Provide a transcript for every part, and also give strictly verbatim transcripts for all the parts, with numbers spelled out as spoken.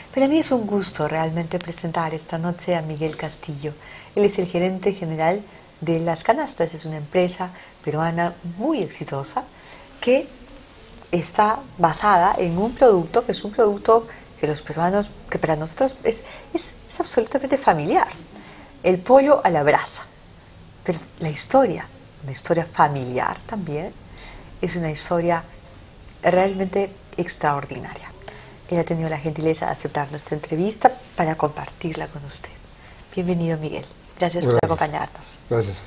Para mí es un gusto realmente presentar esta noche a Miguel Castillo. Él es el gerente general de Las Canastas, es una empresa peruana muy exitosa que está basada en un producto que es un producto que los peruanos, que para nosotros es, es, es absolutamente familiar, el pollo a la brasa. Pero la historia, una historia familiar también, es una historia realmente extraordinaria. Él ha tenido la gentileza de aceptar nuestra entrevista para compartirla con usted. Bienvenido, Miguel. Gracias, Gracias. por acompañarnos. Gracias.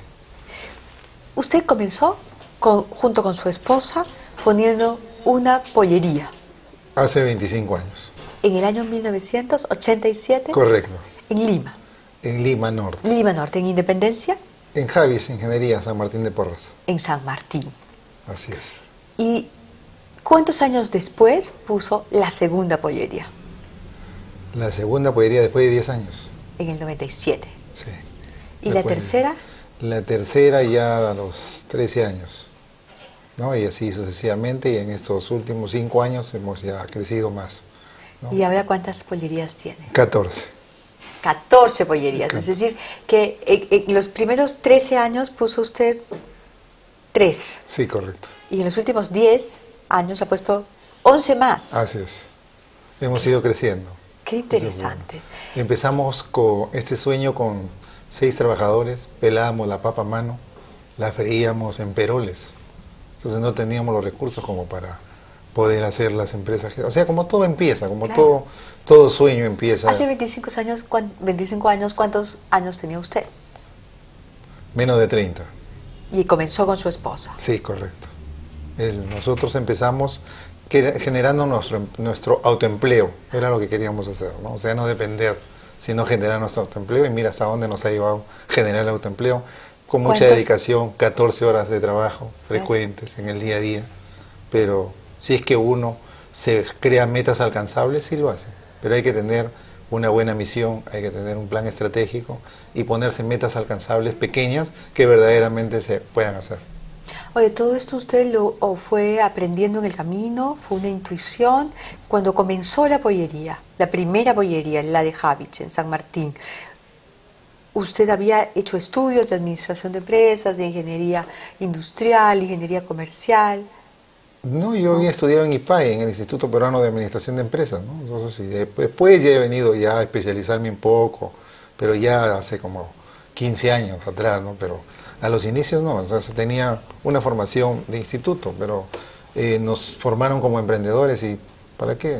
Usted comenzó con, junto con su esposa poniendo una pollería. Hace veinticinco años. En el año mil novecientos ochenta y siete. Correcto. En Lima. En Lima Norte. Lima Norte, en Independencia. En Javis, Ingeniería, San Martín de Porras. En San Martín. Así es. ¿Y cuántos años después puso la segunda pollería? La segunda pollería después de diez años. En el noventa y siete. Sí. ¿Y después, la tercera? La tercera ya a los trece años, ¿no? Y así sucesivamente, y en estos últimos cinco años hemos ya crecido más, ¿no? ¿Y ahora cuántas pollerías tiene? catorce. catorce pollerías, es decir, que en, en los primeros trece años puso usted tres. Sí, correcto. Y en los últimos diez años ha puesto once más. Así es. Hemos ido creciendo. Qué interesante. Empezamos con este sueño con seis trabajadores, pelábamos la papa a mano, la freíamos en peroles. Entonces no teníamos los recursos como para poder hacer las empresas. O sea, como todo empieza, como claro. todo, todo sueño empieza. Hace veinticinco años, veinticinco años, ¿cuántos años tenía usted? Menos de treinta. Y comenzó con su esposa. Sí, correcto. El, nosotros empezamos generando nuestro, nuestro autoempleo, era lo que queríamos hacer, ¿no? O sea, no depender, sino generar nuestro autoempleo, y mira hasta dónde nos ha llevado generar el autoempleo, con mucha dedicación, catorce horas de trabajo frecuentes en el día a día, pero si es que uno se crea metas alcanzables, sí lo hace, pero hay que tener una buena misión, hay que tener un plan estratégico y ponerse metas alcanzables pequeñas que verdaderamente se puedan hacer. Oye, ¿todo esto usted lo o fue aprendiendo en el camino? ¿Fue una intuición? Cuando comenzó la pollería, la primera pollería, la de Javich, en San Martín, ¿usted había hecho estudios de administración de empresas, de ingeniería industrial, ingeniería comercial? No, yo había estudiado en I P A E, en el Instituto Peruano de Administración de Empresas, ¿no? Entonces, sí, después ya he venido ya a especializarme un poco, pero ya hace como quince años atrás, ¿no? Pero a los inicios no, o sea, tenía una formación de instituto, pero eh, nos formaron como emprendedores y ¿para qué?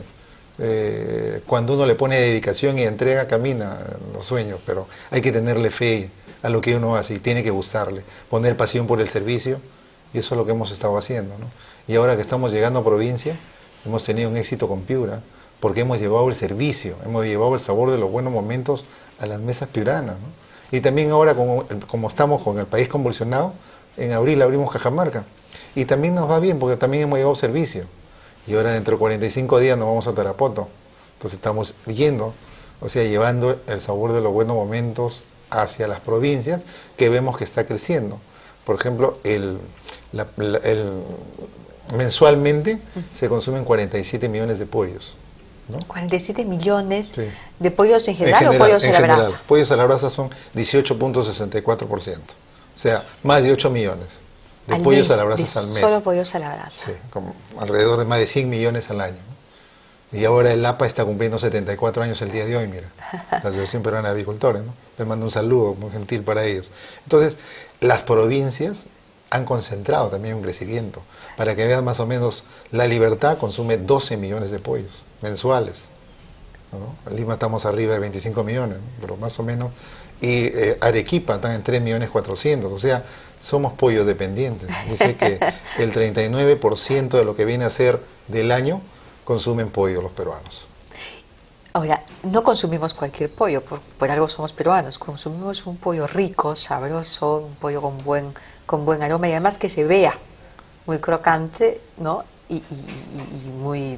Eh, cuando uno le pone dedicación y entrega, camina los sueños, pero hay que tenerle fe a lo que uno hace y tiene que gustarle, poner pasión por el servicio, y eso es lo que hemos estado haciendo, ¿no? Y ahora que estamos llegando a provincia, hemos tenido un éxito con Piura, porque hemos llevado el servicio, hemos llevado el sabor de los buenos momentos a las mesas piuranas, ¿no? Y también ahora, como, como estamos con el país convulsionado, en abril abrimos Cajamarca. Y también nos va bien, porque también hemos llevado servicio. Y ahora dentro de cuarenta y cinco días nos vamos a Tarapoto. Entonces estamos yendo, o sea, llevando el sabor de los buenos momentos hacia las provincias, que vemos que está creciendo. Por ejemplo, el, la, la, el, mensualmente se consumen cuarenta y siete millones de pollos, ¿no? cuarenta y siete millones sí. de pollos en general, en general o pollos en a la general, brasa. Pollos a la brasa son dieciocho punto sesenta y cuatro por ciento, o sea, más de ocho millones de al pollos mes, a la brasa al mes. Solo pollos a la brasa. Sí, como alrededor de más de cien millones al año, ¿no? Y ahora el A P A está cumpliendo setenta y cuatro años el día de hoy, mira, la Asociación Peruana de Avicultores, ¿no? Les mando un saludo muy gentil para ellos. Entonces, las provincias han concentrado también un crecimiento. Para que vean más o menos, La Libertad consume doce millones de pollos mensuales, ¿no? En Lima estamos arriba de veinticinco millones, ¿no? Pero más o menos, y eh, Arequipa están en tres millones cuatrocientos, o sea, somos pollo dependientes. Dice que el treinta y nueve por ciento de lo que viene a ser del año consumen pollo los peruanos. Ahora, no consumimos cualquier pollo, por, por algo somos peruanos, consumimos un pollo rico, sabroso, un pollo con buen, con buen aroma y además que se vea muy crocante, ¿no? Y, y, y, y muy,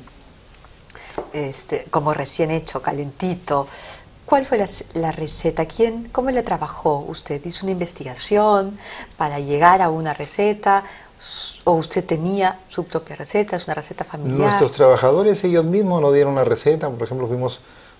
este, como recién hecho, calentito. ¿Cuál fue la, la receta? ¿Quién, cómo la trabajó usted? ¿Hizo una investigación para llegar a una receta? ¿O usted tenía su propia receta? ¿Es una receta familiar? Nuestros trabajadores ellos mismos nos dieron la receta. Por ejemplo, fuimos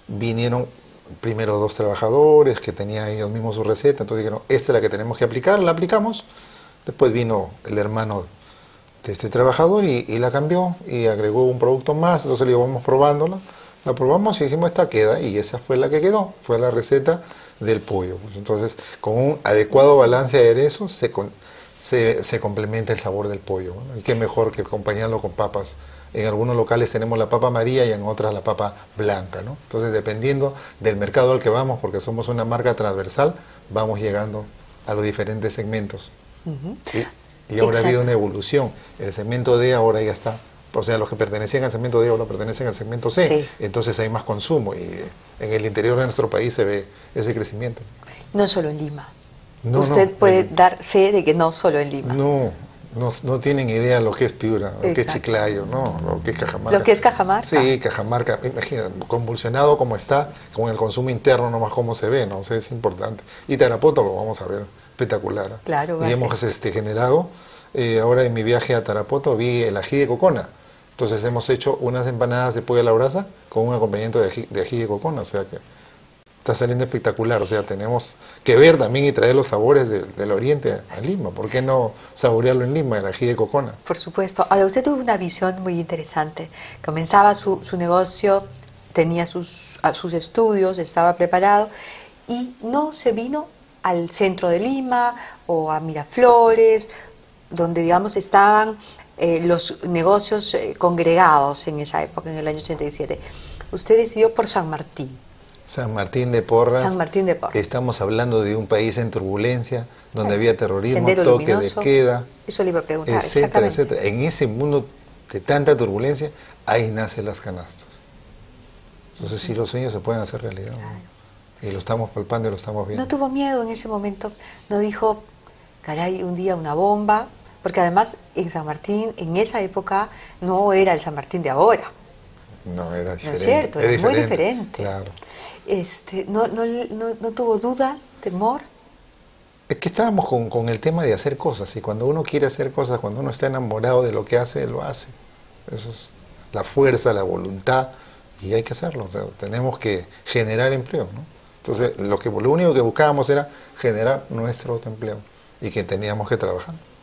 vinieron primero dos trabajadores que tenían ellos mismos su receta, entonces dijeron, esta es la que tenemos que aplicar, la aplicamos. Después vino el hermano de este trabajador y, y la cambió y agregó un producto más, entonces le íbamos probándola, la probamos y dijimos, esta queda, y esa fue la que quedó, fue la receta del pollo. Pues entonces, con un adecuado balance de aderezos se, con, se, se complementa el sabor del pollo, ¿no? Y qué mejor que acompañarlo con papas. En algunos locales tenemos la papa amarilla y en otras la papa blanca, ¿no? Entonces, dependiendo del mercado al que vamos, porque somos una marca transversal, vamos llegando a los diferentes segmentos. Uh-huh. Y, y ahora ha habido una evolución. El segmento D ahora ya está, o sea, los que pertenecían al segmento D ahora pertenecen al segmento C. Sí. Entonces hay más consumo y en el interior de nuestro país se ve ese crecimiento. No solo en Lima. No, Usted no, puede en, dar fe de que no solo en Lima. No, no, no tienen idea lo que es Piura, lo Exacto. que es Chiclayo, no, lo que es Cajamarca. Lo que es Cajamarca. Sí, Cajamarca, imagínate, convulsionado como está, con el consumo interno nomás como se ve, ¿no? O sea, es importante. Y Tarapoto lo vamos a ver espectacular. Claro, y hemos este, generado, eh, ahora en mi viaje a Tarapoto vi el ají de cocona. Entonces hemos hecho unas empanadas de pollo a la brasa con un acompañamiento de ají de, ají de cocona, o sea que está saliendo espectacular. O sea, tenemos que ver también y traer los sabores de, del oriente a Lima. ¿Por qué no saborearlo en Lima, el ají de cocona? Por supuesto. Ahora, usted tuvo una visión muy interesante. Comenzaba su, su negocio, tenía sus, sus estudios, estaba preparado y no se vino al centro de Lima o a Miraflores, donde, digamos, estaban eh, los negocios eh, congregados en esa época, en el año ochenta y siete. Usted decidió por San Martín. San Martín de Porras. San Martín de Porras. Estamos hablando de un país en turbulencia, donde eh, había terrorismo, Sendero toque luminoso, de queda, eso le iba a preguntar, etcétera, exactamente. etcétera. En ese mundo de tanta turbulencia, ahí nacen las canastas. Entonces, sí, los sueños se pueden hacer realidad, ¿no? Claro. Y lo estamos palpando y lo estamos viendo. ¿No tuvo miedo en ese momento? ¿No dijo, caray, un día una bomba? Porque además en San Martín, en esa época, no era el San Martín de ahora. No, era diferente. No es cierto, era diferente, muy diferente. Claro. Este, ¿no, no, no, ¿No tuvo dudas, temor? Es que estábamos con, con el tema de hacer cosas, y cuando uno quiere hacer cosas, cuando uno está enamorado de lo que hace, lo hace. Eso es la fuerza, la voluntad, y hay que hacerlo. O sea, tenemos que generar empleo, ¿no? Entonces, lo, que, lo único que buscábamos era generar nuestro autoempleo y que teníamos que trabajar.